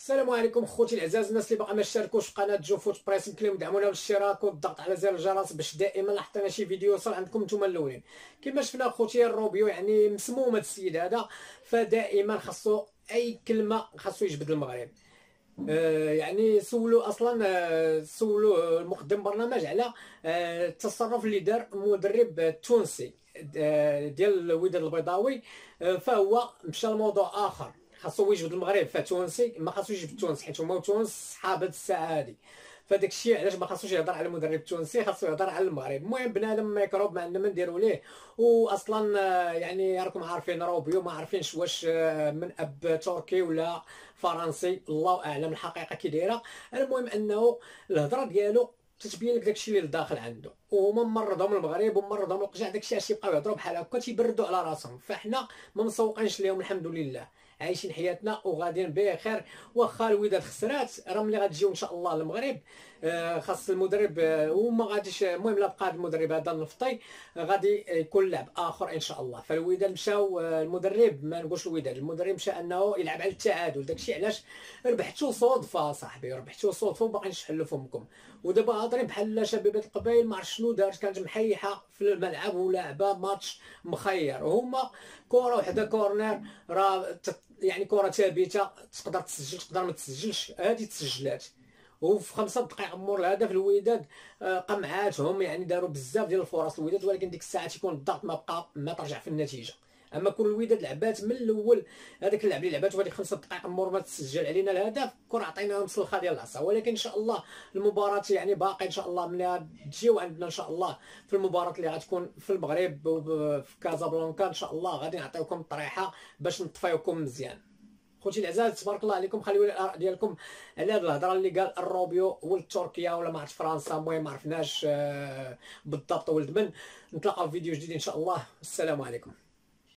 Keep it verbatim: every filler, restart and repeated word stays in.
السلام عليكم خوتي العزاز، الناس اللي باقا ما اشتركوش في قناه جو فوت برايس يمكن يدعمونا بالاشتراك والضغط على زر الجرس باش دائما لاحظنا شي فيديو يوصل عندكم نتوما الاولين. كما شفنا خوتي الروبيو يعني مسموم هذا السيد هذا، فدائما خاصو اي كلمه خاصو يجبد المغرب. آه يعني سولو اصلا آه سولو المقدم برنامج على آه التصرف اللي دار مدرب تونسي آه ديال الوداد البيضاوي، آه فهو مشى لموضوع اخر. خاصو يجبد المغرب فتونسي، ما خاصو يجبد تونس حيت هما تونس صحاب هاد الساعه هادي. فداك الشيء علاش ما خاصوش يهضر على المدرب التونسي، خاصو يهضر على المغرب. المهم بنادم ميكروب ما عندنا ما نديرو ليه. واصلا آه، يعني راكم عارفين روبيو ما عارفينش واش آه، من اب تركي ولا فرنسي، الله اعلم الحقيقه كي دايره. المهم انه الهضره ديالو تتبين لك داكشي اللي لداخل عنده، وهما مرضهم المغرب ومرضهم القجع. داكشي علاش يبقاو يهضروا بحال هكا تيبردوا على راسهم، فاحنا ما مسوقينش ليهم الحمد لله، عايشين حياتنا وغاديين بخير. واخا الوداد خسرات راه ملي غتجيو ان شاء الله المغرب آه، خاص المدرب آه، وما غاديش. المهم لا بقى المدرب هذا النفطي آه، غادي يكون لعب اخر ان شاء الله. فالوداد مشاو آه، المدرب، ما نقولش الوداد، المدرب مشى انه يلعب على التعادل. داكشي علاش ربحتو صدفه صاحبي، ربحتو صدفه وباقيين تحلوا فمكم. ودابا هاضرين بحال شبيبه القبائل ما عرفت شنو دارت، كانت محيحه في الملعب ولاعبه ماتش مخير. هما كره وحده كورنر راه يعني كره ثابته، تقدر تسجل تقدر ما تسجلش، هذه تسجلات. وفي خمسة دقائق مور الهدف الوداد آه، قمعاتهم، يعني داروا بزاف ديال الفرص الوداد، ولكن ديك الساعه تيكون الضغط ما بقى ما ترجع في النتيجه. اما كون الوداد لعبات من الاول هذاك اللعب اللي لعبات وهذيك خمسة دقائق مور ما تسجل علينا الهدف، كون عطيناهم سلخه ديال العصا. ولكن ان شاء الله المباراه يعني باقي ان شاء الله ملي تجيو عندنا ان شاء الله في المباراه اللي غتكون في المغرب في كازابلانكا ان شاء الله غادي نعطيوكم الطريحه باش نطفيوكم مزيان. خوتي العزاز تبارك الله عليكم، خليوا لي الاراء ديالكم على هذه الهضره اللي قال الروبيو ولد تركيا ولا ما عرفت فرنسا. المهم ما عرفناش آه، بالضبط ولد من. نتلاقاو في فيديو جديد ان شاء الله. السلام عليكم.